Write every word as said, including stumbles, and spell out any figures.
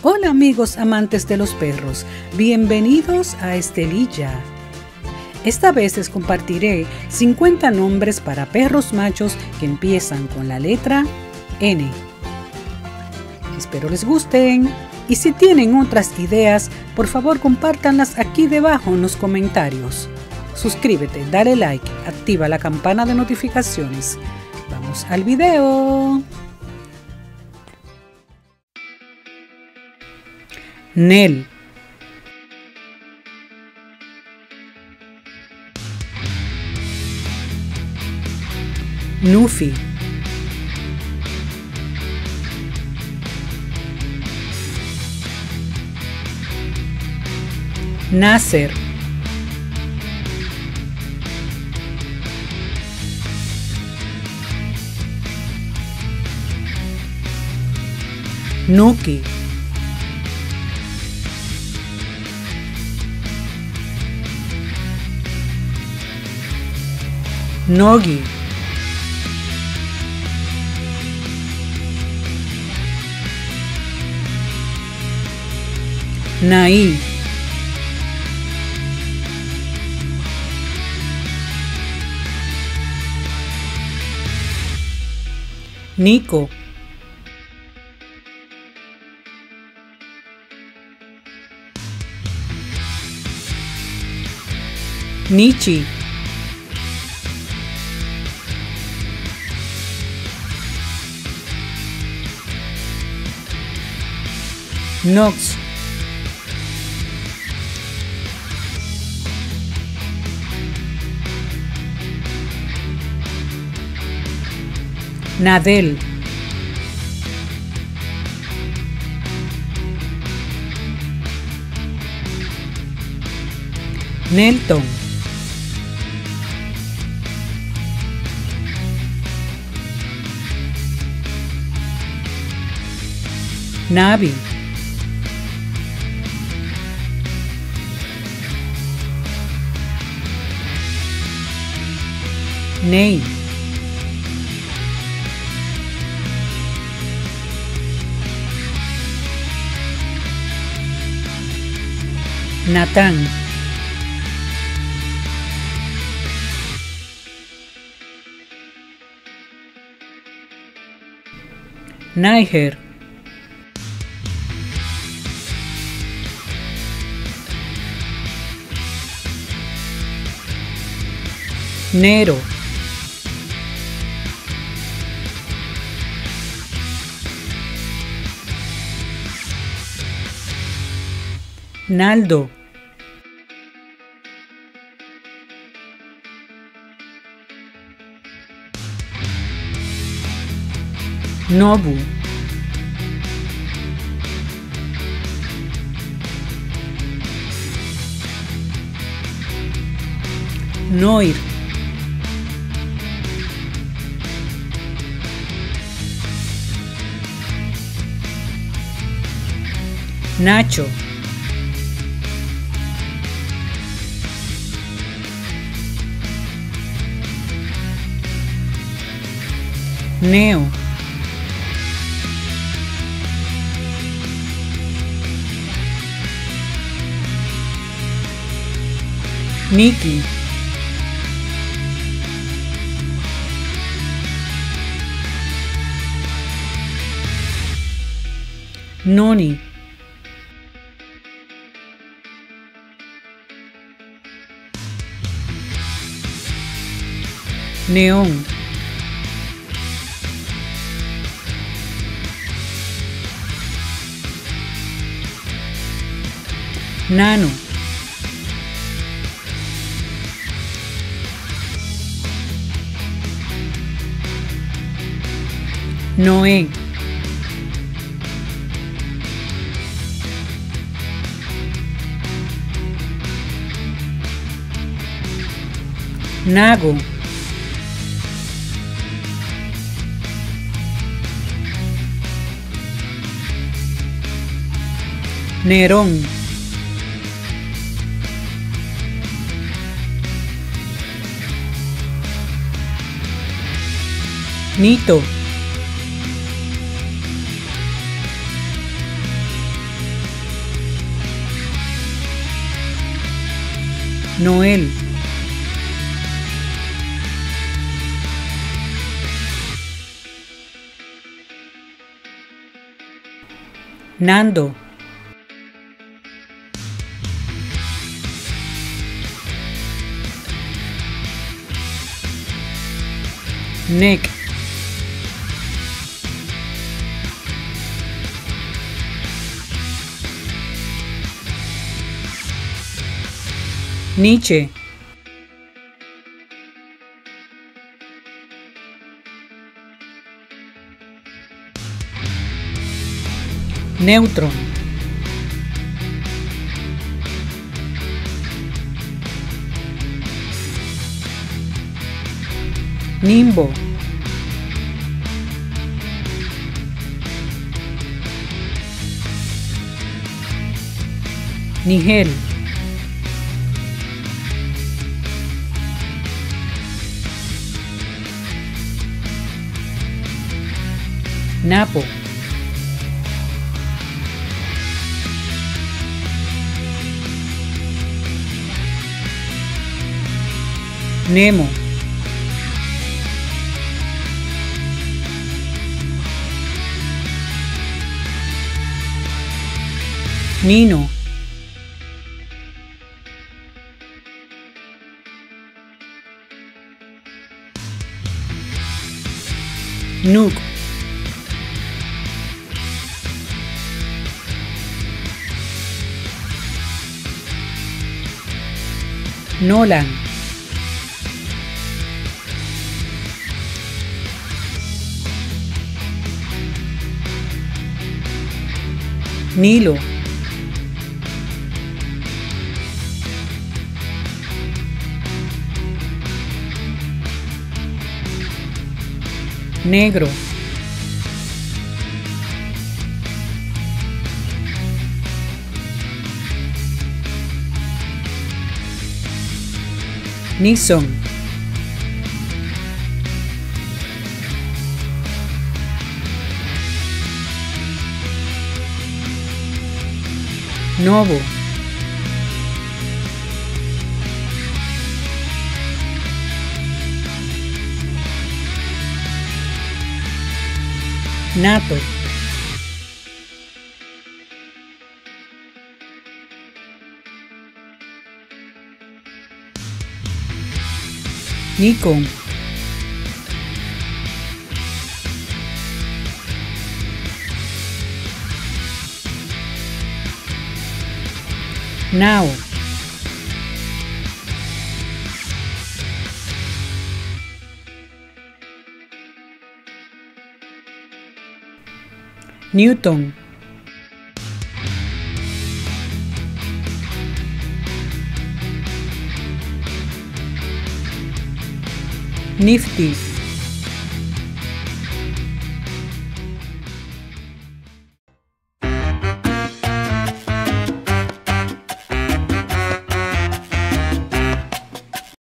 Hola amigos amantes de los perros, bienvenidos a Estelilla. Esta vez les compartiré cincuenta nombres para perros machos que empiezan con la letra N. Espero les gusten y si tienen otras ideas, por favor compártanlas aquí debajo en los comentarios. Suscríbete, dale like, activa la campana de notificaciones. Vamos al video. Nell, Nufi, Nasser, Nuki, Nogi, Nai, Nico, Nichi, Nox, Nadel, Nelton, Navi, Ney, Natán, Niger, Nero, Naldo, Nobu, Noir, Nacho, Neo, Nikki, Noni, Neón, Nano, Noé, Nago, Nerón, Nito, Noel, Nando, Nick, Nietzsche, Neutron, Nimbo, Nigel, Napo, Nemo, Nino, Nook, Nolan, Nilo, Negro, Nixon, Novo, Nato, Nikon, Now, Newton, Nifty,